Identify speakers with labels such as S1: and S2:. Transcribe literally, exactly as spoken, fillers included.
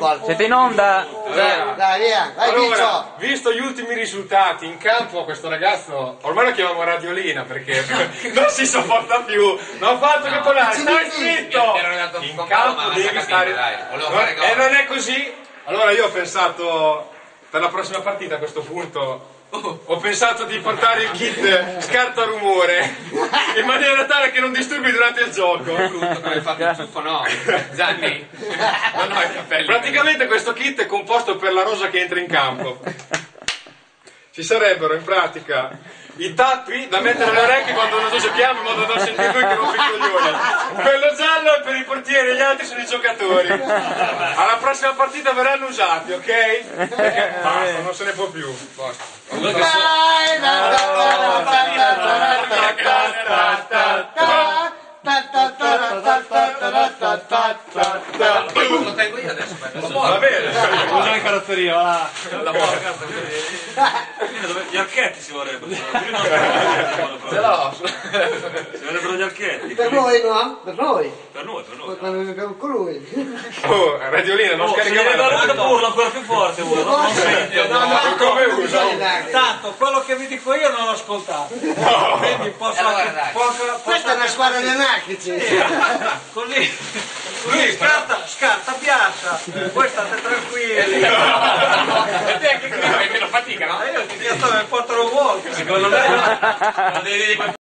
S1: Siete in onda?
S2: Dai, dai, via, vai,
S3: allora, visto gli ultimi risultati in campo, questo ragazzo ormai lo chiamiamo Radiolina perché non si sopporta più. Non ha fatto che parlare, stai zitto! In campo devi stare. E non è così. Allora io ho pensato per la prossima partita a questo punto. Ho pensato di portare il kit scarta rumore in maniera tale che non disturbi durante il gioco.
S4: Hai fatto il ciuffo, no? Gianni? Non ho i capelli.
S3: Praticamente questo kit è composto per la rosa che entra in campo. Ci sarebbero in pratica i tappi da mettere alle orecchie quando noi giochiamo in modo da non sentire lui che rompe i coglioni. Quello giallo è per i portieri e gli altri sono i giocatori. Alla prossima partita verranno usati, ok? Perché basta, non se ne può più. Basta.
S4: Lo tengo io adesso.
S3: Va bene.
S5: Usa in carrozzeria, va.
S6: Gli archetti si vorrebbero.
S4: Ce l'ho.
S6: Si vorrebbero gli archetti.
S2: Per noi no? Per noi?
S6: Per noi, per noi.
S2: Per colui.
S3: Oh, Radiolina, non
S6: Oh, se
S3: scarica
S6: viene
S3: mai.
S6: guardato urla ancora più forte, urla. Non non sente.
S2: No, no,
S3: Come uso?
S5: Tanto, quello che vi dico io non l'ho ascoltato. Quindi posso
S4: Allora,
S5: anche...
S4: dai.
S5: posso-
S2: Questa è una
S5: posso
S2: squadra di
S5: anche-
S2: anarchici.
S5: Così, così scarta, scarta, piazza. Voi state tranquilli.
S4: E te anche qui fai meno fatica, no?
S5: E io ti chiesto che portano vuoto.
S6: Secondo me non devi